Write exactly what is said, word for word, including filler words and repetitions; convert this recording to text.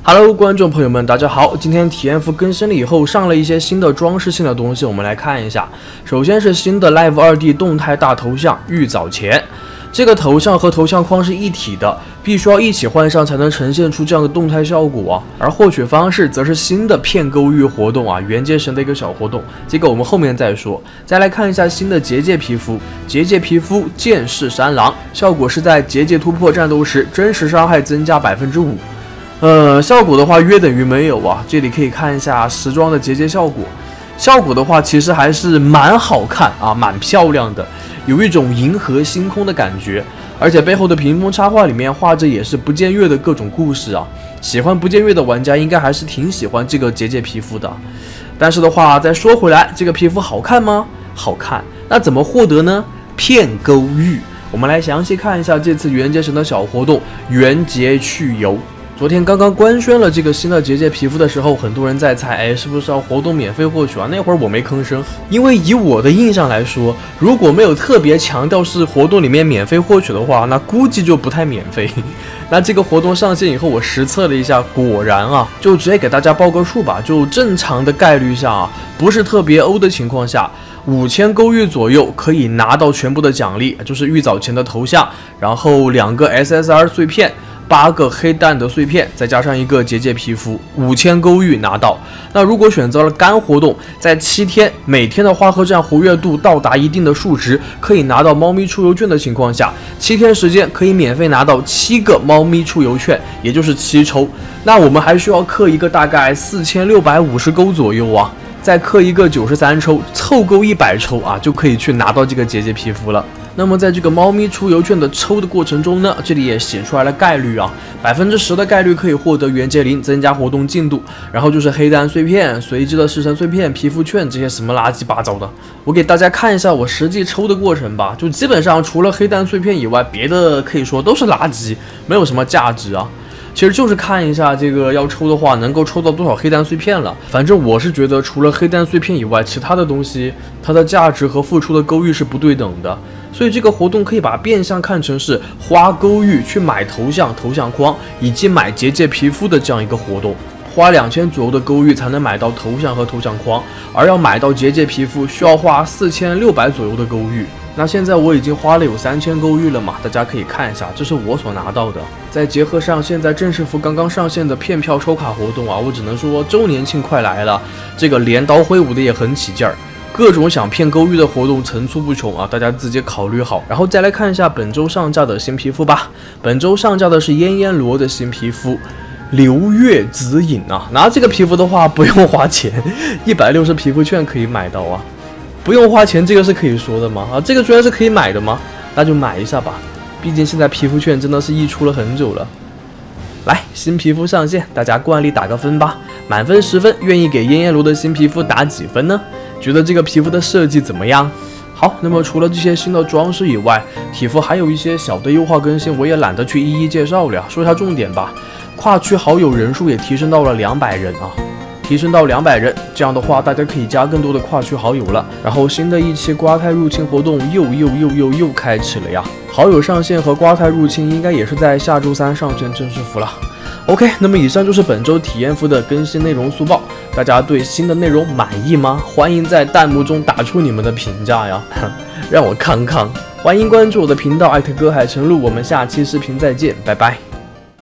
Hello， 观众朋友们，大家好！今天体验服更新了以后，上了一些新的装饰性的东西，我们来看一下。首先是新的 Live 二 D 动态大头像玉藻前，这个头像和头像框是一体的，必须要一起换上才能呈现出这样的动态效果啊。而获取方式则是新的片勾玉活动啊，元阶神的一个小活动，这个我们后面再说。再来看一下新的结界皮肤，结界皮肤剑士山狼，效果是在结界突破战斗时真实伤害增加 百分之五。呃，效果的话约等于没有啊。这里可以看一下时装的结界效果，效果的话其实还是蛮好看啊，蛮漂亮的，有一种银河星空的感觉。而且背后的屏风插画里面画着也是不见月的各种故事啊。喜欢不见月的玩家应该还是挺喜欢这个结界皮肤的。但是的话，再说回来，这个皮肤好看吗？好看。那怎么获得呢？片勾玉。我们来详细看一下这次元阶神的小活动——元劫去油。昨天刚刚官宣了这个新的结界皮肤的时候，很多人在猜，哎，是不是要活动免费获取啊？那会儿我没吭声，因为以我的印象来说，如果没有特别强调是活动里面免费获取的话，那估计就不太免费。那这个活动上线以后，我实测了一下，果然啊，就直接给大家报个数吧，就正常的概率下啊，不是特别欧的情况下，五千勾玉左右可以拿到全部的奖励，就是玉藻前的头像，然后两个 S S R 碎片。八个黑蛋的碎片，再加上一个结界皮肤，五千勾玉拿到。那如果选择了干活动，在七天每天的花河站活跃度到达一定的数值，可以拿到猫咪出游券的情况下，七天时间可以免费拿到七个猫咪出游券，也就是七抽。那我们还需要氪一个大概四千六百五十勾左右啊，再氪一个九十三抽，凑够一百抽啊，就可以去拿到这个结界皮肤了。那么在这个猫咪出游券的抽的过程中呢，这里也写出来了概率啊，百分之十的概率可以获得元阶零，增加活动进度。然后就是黑蛋碎片、随机的式神碎片、皮肤券这些什么垃圾八糟的。我给大家看一下我实际抽的过程吧，就基本上除了黑蛋碎片以外，别的可以说都是垃圾，没有什么价值啊。其实就是看一下这个要抽的话能够抽到多少黑蛋碎片了。反正我是觉得除了黑蛋碎片以外，其他的东西它的价值和付出的勾玉是不对等的。所以这个活动可以把变相看成是花勾玉去买头像、头像框以及买结界皮肤的这样一个活动。花两千左右的勾玉才能买到头像和头像框，而要买到结界皮肤需要花四千六百左右的勾玉。那现在我已经花了有三千勾玉了嘛，大家可以看一下，这是我所拿到的。再结合上现在正式服刚刚上线的骗票抽卡活动啊，我只能说周年庆快来了，这个镰刀挥舞的也很起劲儿。各种想骗勾玉的活动层出不穷啊，大家自己考虑好。然后再来看一下本周上架的新皮肤吧。本周上架的是烟烟罗的新皮肤流月紫影啊，拿这个皮肤的话不用花钱，一百六十皮肤券可以买到啊。不用花钱，这个是可以说的吗？啊，这个居然是可以买的吗？那就买一下吧，毕竟现在皮肤券真的是溢出了很久了。来，新皮肤上线，大家惯例打个分吧，满分十分，愿意给烟烟罗的新皮肤打几分呢？觉得这个皮肤的设计怎么样？好，那么除了这些新的装饰以外，体服还有一些小的优化更新，我也懒得去一一介绍了，说一下重点吧。跨区好友人数也提升到了两百人啊。提升到两百人，这样的话大家可以加更多的跨区好友了。然后新的一期瓜开入侵活动又又又又又开启了呀！好友上线和瓜开入侵应该也是在下周三上线正式服了。OK， 那么以上就是本周体验服的更新内容速报。大家对新的内容满意吗？欢迎在弹幕中打出你们的评价呀，让我康康。欢迎关注我的频道艾特歌海晨露，我们下期视频再见，拜拜。